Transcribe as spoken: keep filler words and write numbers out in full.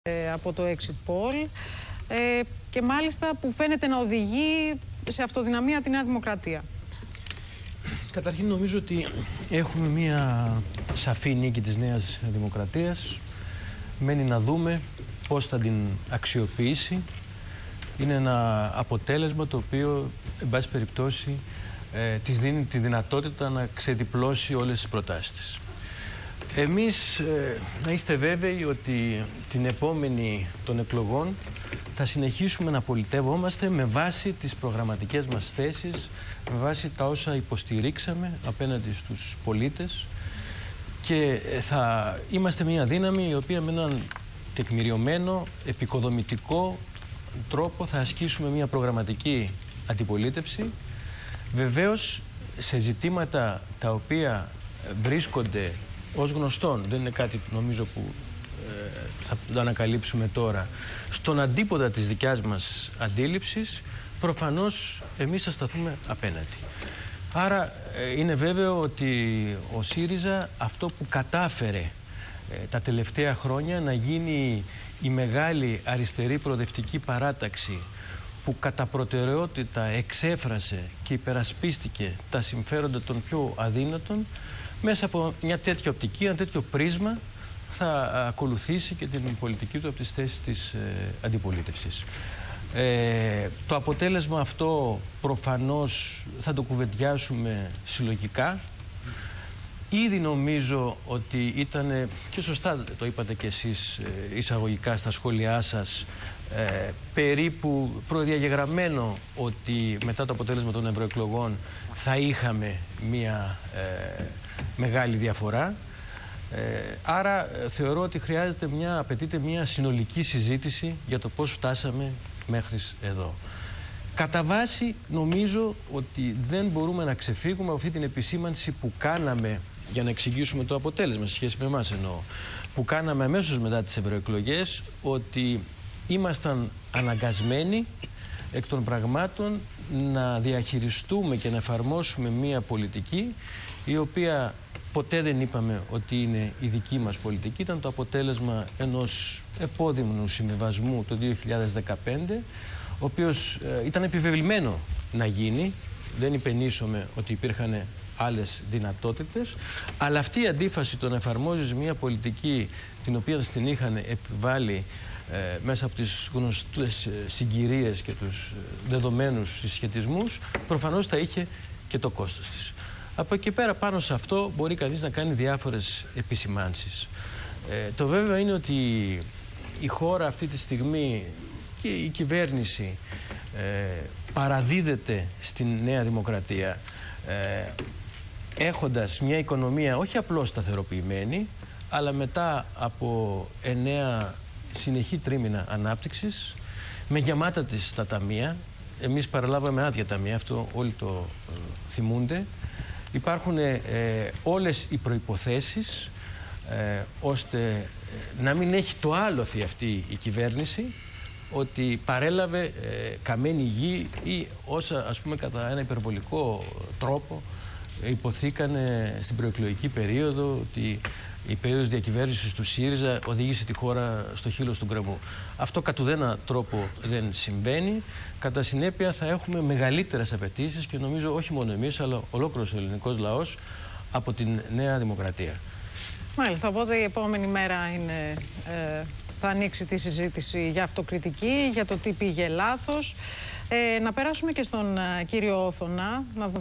ε, από το exit poll ε, και μάλιστα που φαίνεται να οδηγεί σε αυτοδυναμία τη Νέα Δημοκρατία. Καταρχήν νομίζω ότι έχουμε μία σαφή νίκη της Νέας Δημοκρατίας. Μένει να δούμε πώς θα την αξιοποιήσει. Είναι ένα αποτέλεσμα το οποίο, εν πάση περιπτώσει, ε, της δίνει τη δυνατότητα να ξεδιπλώσει όλες τις προτάσεις της. Εμείς ε, να είστε βέβαιοι ότι την επόμενη των εκλογών θα συνεχίσουμε να πολιτεύομαστε με βάση τις προγραμματικές μας θέσεις, με βάση τα όσα υποστηρίξαμε απέναντι στους πολίτες και θα είμαστε μια δύναμη η οποία με έναν τεκμηριωμένο, επικοδομητικό τρόπο θα ασκήσουμε μια προγραμματική αντιπολίτευση. Βεβαίως σε ζητήματα τα οποία βρίσκονται ως γνωστόν, δεν είναι κάτι νομίζω που ε, θα το ανακαλύψουμε τώρα, στον αντίποδα της δικιάς μας αντίληψης, προφανώς εμείς θα σταθούμε απέναντι. Άρα ε, είναι βέβαιο ότι ο ΣΥΡΙΖΑ αυτό που κατάφερε ε, τα τελευταία χρόνια να γίνει η μεγάλη αριστερή προοδευτική παράταξη που κατά προτεραιότητα εξέφρασε και υπερασπίστηκε τα συμφέροντα των πιο αδύνατων, μέσα από μια τέτοια οπτική, ένα τέτοιο πρίσμα θα ακολουθήσει και την πολιτική του από τις θέσεις της ε, αντιπολίτευσης. Ε, το αποτέλεσμα αυτό προφανώς θα το κουβεντιάσουμε συλλογικά. Ήδη νομίζω ότι ήταν, και σωστά το είπατε κι εσείς ε, εισαγωγικά στα σχόλιά σας, ε, περίπου προδιαγεγραμμένο ότι μετά το αποτέλεσμα των ευρωεκλογών θα είχαμε μία ε, μεγάλη διαφορά. Ε, άρα θεωρώ ότι χρειάζεται μια, απαιτείται μια συνολική συζήτηση για το πώς φτάσαμε μέχρι εδώ. Κατά βάση νομίζω ότι δεν μπορούμε να ξεφύγουμε από αυτή την επισήμανση που κάναμε για να εξηγήσουμε το αποτέλεσμα, σε σχέση με εμάς εννοώ, που κάναμε αμέσως μετά τις ευρωεκλογές, ότι ήμασταν αναγκασμένοι εκ των πραγμάτων να διαχειριστούμε και να εφαρμόσουμε μία πολιτική η οποία ποτέ δεν είπαμε ότι είναι η δική μας πολιτική. Ήταν το αποτέλεσμα ενός επώδυνου συμβιβασμού το δύο χιλιάδες δεκαπέντε, ο οποίος ε, ήταν επιβεβλημένο να γίνει. Δεν υπενήσωμε ότι υπήρχαν άλλες δυνατότητες, αλλά αυτή η αντίφαση το να εφαρμόζεις μια πολιτική την οποία την είχαν επιβάλει ε, μέσα από τις γνωστές συγκυρίες και τους δεδομένους συσχετισμούς, προφανώς θα είχε και το κόστος της. Από εκεί πέρα πάνω σε αυτό μπορεί κανείς να κάνει διάφορες επισημάνσεις. Ε, το βέβαιο είναι ότι η χώρα αυτή τη στιγμή και η κυβέρνηση ε, παραδίδεται στην Νέα Δημοκρατία ε, έχοντας μια οικονομία όχι απλώς σταθεροποιημένη, αλλά μετά από εννέα συνεχή τρίμηνα ανάπτυξης, με γεμάτα της τα ταμεία. Εμείς παραλάβαμε άδεια ταμεία, αυτό όλοι το ε, θυμούνται. Υπάρχουν ε, όλες οι προϋποθέσεις ε, ώστε ε, να μην έχει το άλοθη αυτή η κυβέρνηση, ότι παρέλαβε ε, καμένη γη ή όσα, ας πούμε, κατά ένα υπερβολικό τρόπο ε, υποθήκανε στην προεκλογική περίοδο, ότι η περίοδος διακυβέρνησης του ΣΥΡΙΖΑ οδήγησε τη χώρα στο χείλος του γκρεμού. Αυτό κατ' ουδένα τρόπο δεν συμβαίνει. Κατά συνέπεια θα έχουμε μεγαλύτερες απαιτήσεις και νομίζω όχι μόνο εμείς, αλλά ολόκληρος ο ελληνικός λαός από την Νέα Δημοκρατία. Μάλιστα, οπότε η επόμενη μέρα είναι, ε, θα ανοίξει τη συζήτηση για αυτοκριτική, για το τι πήγε λάθος. Ε, να περάσουμε και στον ε, κύριο Όθωνα, να